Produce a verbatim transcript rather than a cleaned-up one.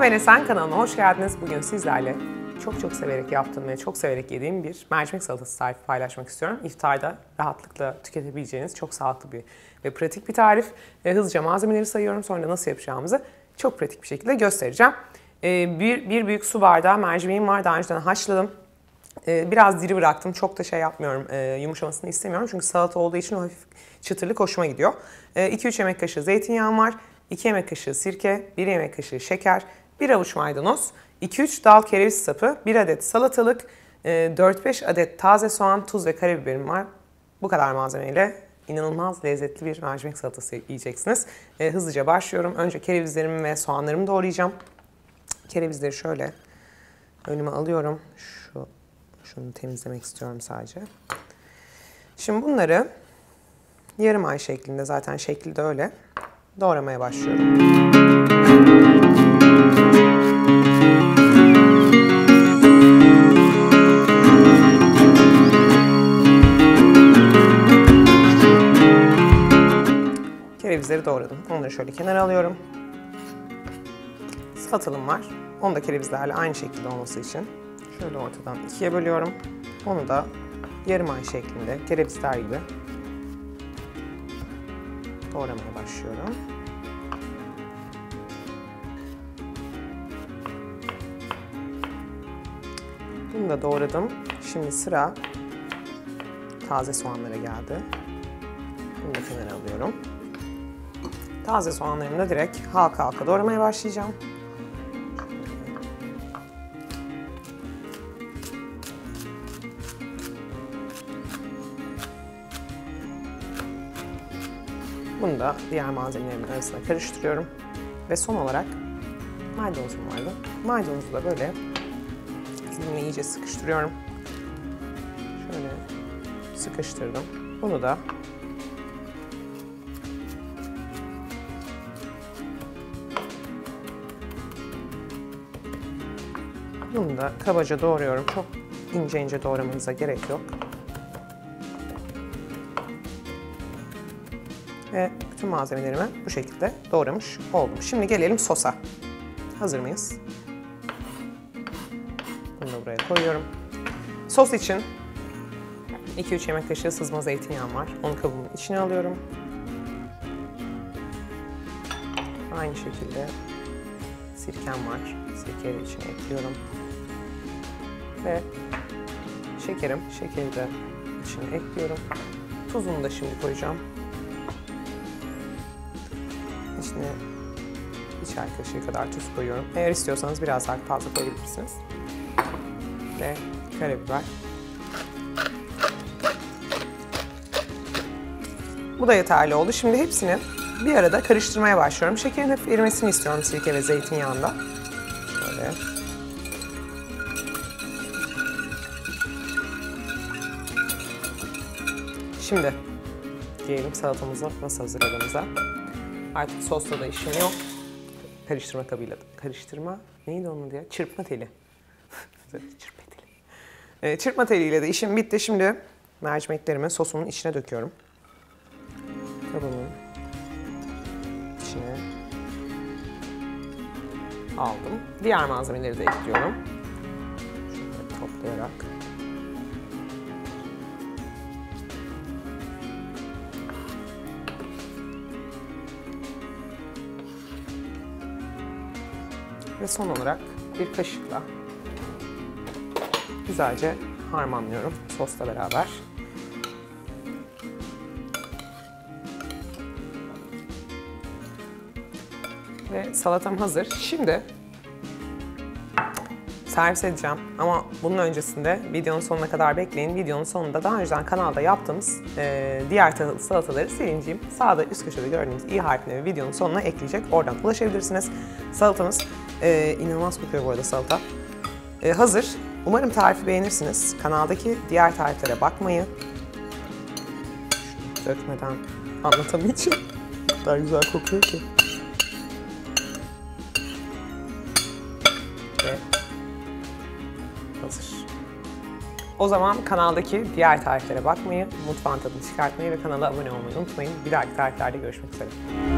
Ben Esen, kanalıma hoş geldiniz. Bugün sizlerle çok çok severek yaptığım ve çok severek yediğim bir mercimek salatası tarifi paylaşmak istiyorum. İftarda rahatlıkla tüketebileceğiniz çok sağlıklı bir ve pratik bir tarif. E, hızlıca malzemeleri sayıyorum, sonra nasıl yapacağımızı çok pratik bir şekilde göstereceğim. E, bir, bir büyük su bardağı mercimeğim var, daha önceden haşladım. E, biraz diri bıraktım, çok da şey yapmıyorum, e, yumuşamasını istemiyorum çünkü salata olduğu için o hafif çıtırlık hoşuma gidiyor. iki üç yemek kaşığı zeytinyağım var, iki yemek kaşığı sirke, bir yemek kaşığı şeker, bir avuç maydanoz, iki üç dal kereviz sapı, bir adet salatalık, dört beş adet taze soğan, tuz ve karabiberim var. Bu kadar malzemeyle inanılmaz lezzetli bir mercimek salatası yiyeceksiniz. E, hızlıca başlıyorum. Önce kerevizlerimi ve soğanlarımı doğrayacağım. Kerevizleri şöyle önüme alıyorum. Şu, şunu temizlemek istiyorum sadece. Şimdi bunları yarım ay şeklinde, zaten şekli de öyle, doğramaya başlıyorum. Kerevizleri doğradım. Onları şöyle kenara alıyorum. Salatalım var. Onu da kerevizlerle aynı şekilde olması için şöyle ortadan ikiye bölüyorum. Onu da yarım ay şeklinde kerevizler gibi doğramaya başlıyorum. Bunu da doğradım. Şimdi sıra taze soğanlara geldi. Bunu da kenara alıyorum. Taze soğanlarımı da direkt halka halka doğramaya başlayacağım. Bunu da diğer malzemelerimin arasına karıştırıyorum. Ve son olarak maydanozum vardı. Maydanozu da böyle elimle iyice sıkıştırıyorum. Şöyle sıkıştırdım. Bunu da Bunu da kabaca doğruyorum. Çok ince ince doğramanıza gerek yok. Ve bütün malzemelerimi bu şekilde doğramış oldum. Şimdi gelelim sosa. Hazır mıyız? Bunu da buraya koyuyorum. Sos için iki üç yemek kaşığı sızma zeytinyağım var. Onu kabımın içine alıyorum. Aynı şekilde sirkem var. Sirkeyi içine ekliyorum. Ve şekerim. Şekeri de içine ekliyorum. Tuzunu da şimdi koyacağım. İçine bir çay kaşığı kadar tuz koyuyorum. Eğer istiyorsanız biraz daha fazla koyabilirsiniz. Ve karabiber. Bu da yeterli oldu. Şimdi hepsini bir arada karıştırmaya başlıyorum. Şekerin hafif erimesini istiyorum sirke ve zeytinyağında. Şöyle. Şimdi diyelim salatamızı nasıl hazırladığımıza. Artık sosla da işim yok. Karıştırma kabıyla da. Karıştırma neydi onun diye? Çırpma teli. Çırpma teli. Ee, çırpma teliyle de işim bitti. Şimdi mercimeklerimi sosumun içine döküyorum. Kabımın içine aldım. Diğer malzemeleri de ekliyorum. Şöyle toplayarak. Ve son olarak bir kaşıkla güzelce harmanlıyorum sosla beraber. Ve salatam hazır. Şimdi servis edeceğim ama bunun öncesinde videonun sonuna kadar bekleyin. Videonun sonunda daha önceden kanalda yaptığımız e, diğer salataları Selin'ciğim sağda üst köşede gördüğünüz i harfini videonun sonuna ekleyecek. Oradan ulaşabilirsiniz. Salatamız e, inanılmaz kokuyor bu arada salata. E, hazır. Umarım tarifi beğenirsiniz. Kanaldaki diğer tariflere bakmayı şunu dökmeden anlatamayacağım. O kadar güzel kokuyor ki. Ve hazır. O zaman kanaldaki diğer tariflere bakmayı, mutfağın tadını çıkartmayı ve kanala abone olmayı unutmayın. Bir dahaki tariflerde görüşmek üzere.